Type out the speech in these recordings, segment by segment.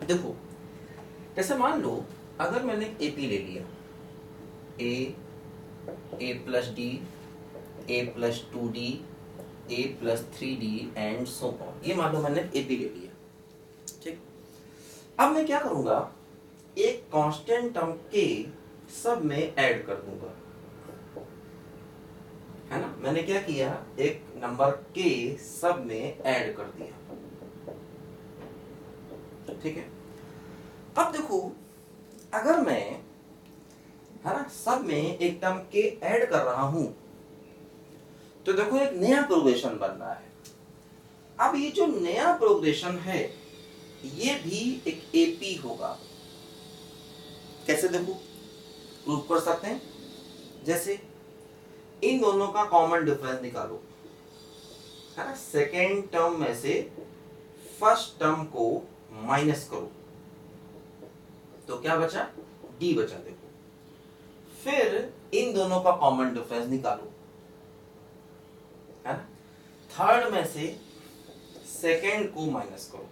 देखो जैसे मान लो अगर मैंने एपी ले लिया, A plus D, A plus 2d, A plus 3d and so on, ये मान लो मैंने एपी ले लिया। ठीक, अब मैं क्या करूंगा, एक कांस्टेंट टर्म के सब में ऐड कर दूंगा, है ना। मैंने क्या किया, एक नंबर के सब में ऐड कर दिया। ठीक है, अब देखो अगर मैं, है ना, सब में एक टर्म के ऐड कर रहा हूं तो देखो एक नया प्रोग्रेशन बन रहा है। अब ये जो नया प्रोग्रेशन है ये भी एक एपी होगा। कैसे देखो प्रूव कर सकते हैं, जैसे इन दोनों का कॉमन डिफरेंस निकालो, है ना। सेकेंड टर्म में से फर्स्ट टर्म को माइनस करो तो क्या बचा, डी बचा। देखो फिर इन दोनों का कॉमन डिफरेंस निकालो, है ना। थर्ड में से सेकेंड को माइनस करो,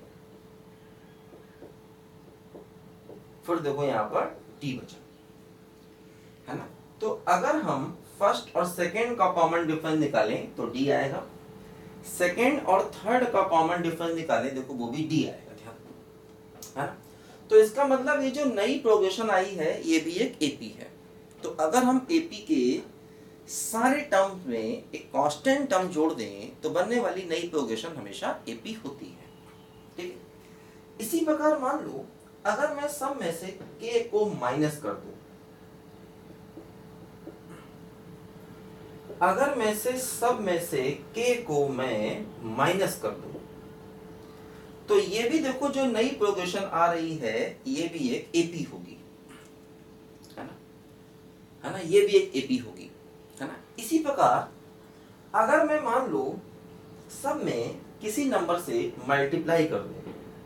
फिर देखो यहां पर डी बचा, है ना। तो अगर हम फर्स्ट और सेकेंड का कॉमन डिफरेंस निकालें तो डी आएगा, सेकेंड और थर्ड का कॉमन डिफरेंस निकालें देखो वो भी डी आएगा, ध्यान, है ना। तो इसका मतलब ये जो नई प्रोग्रेशन आई है ये भी एक एपी है। तो अगर हम एपी के सारे टर्म्स में एक कांस्टेंट टर्म जोड़ दें तो बनने वाली नई प्रोग्रेशन हमेशा एपी होती है। ठीक है, इसी प्रकार मान लो अगर मैं सब में से k को माइनस कर दूं, अगर मैं से सब में से k को मैं माइनस कर दूं तो ये भी देखो जो नई प्रोग्रेशन आ रही है ये भी एक एपी होगी, है ना, है ना, ये भी एक एपी होगी, है ना। इसी प्रकार अगर मैं मान लो सब में किसी नंबर से मल्टीप्लाई कर दूं,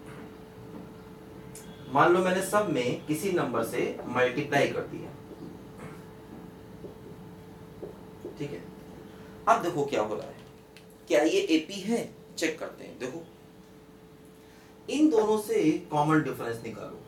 मान लो मैंने सब में किसी नंबर से मल्टीप्लाई कर दिया, ठीक है। अब देखो क्या हो रहा है, क्या ये एपी है, चेक करते हैं। देखो इन दोनों से कॉमन डिफरेंस निकालो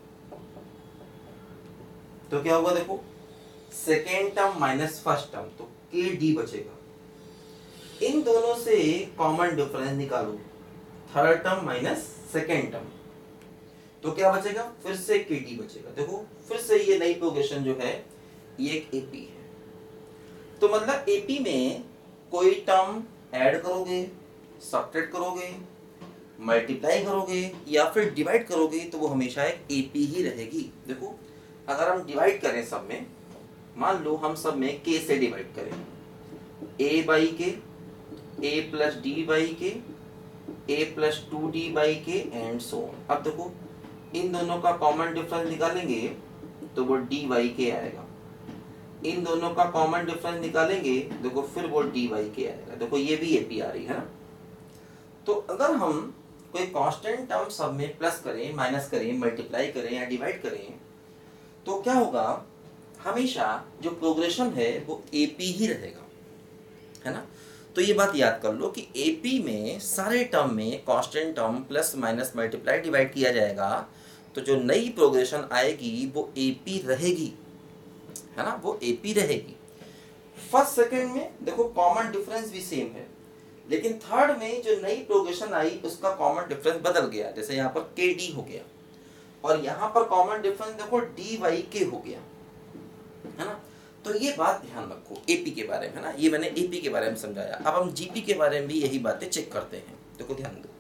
तो क्या होगा, देखो second term minus first term तो के डी बचेगा। इन दोनों से कॉमन डिफरेंस निकालो, third term minus second term तो क्या बचेगा, फिर से के डी बचेगा। देखो फिर से ये नई प्रोग्रेशन जो है ये एक एपी है। तो मतलब एपी में कोई टर्म ऐड करोगे, सब्ट्रैक्ट करोगे, मल्टीप्लाई करोगे या फिर डिवाइड करोगे तो वो हमेशा एक एपी ही रहेगी। देखो अगर हम डिवाइड करें सब में, मान लो हम सब में के से डिवाइड करें, a बाई के, a प्लस डी बाई के, a प्लस 2d बाई के एंड सो ऑन। अब देखो इन दोनों का कॉमन डिफरेंस निकालेंगे तो वो डी वाई के आएगा, इन दोनों का कॉमन डिफरेंस निकालेंगे देखो फिर वो डी वाई के आएगा। देखो ये भी एपी आ रही है ना। तो अगर हम कोई कांस्टेंट टर्म सब में प्लस करें, माइनस करें, मल्टीप्लाई करें या डिवाइड करें तो क्या होगा, हमेशा जो प्रोग्रेशन है वो एपी ही रहेगा, है ना। तो ये बात याद कर लो कि एपी में सारे टर्म में constant term plus minus multiply divide किया जाएगा तो जो नई प्रोग्रेशन आएगी वो एपी रहेगी, है ना, वो एपी रहेगी। फर्स्ट सेकंड में देखो कॉमन डिफरेंस भी सेम है, लेकिन थर्ड में जो नई प्रोग्रेशन आई उसका कॉमन डिफरेंस बदल गया। जैसे यहाँ पर के डी हो गया और यहाँ पर कॉमन डिफरेंस देखो डी वाई के हो गया, है ना। तो ये बात ध्यान रखो एपी के बारे में, है ना। ये मैंने एपी के बारे में समझाया। अब हम जीपी के बारे में भी यही बातें चेक करते हैं। देखो ध्यान दो,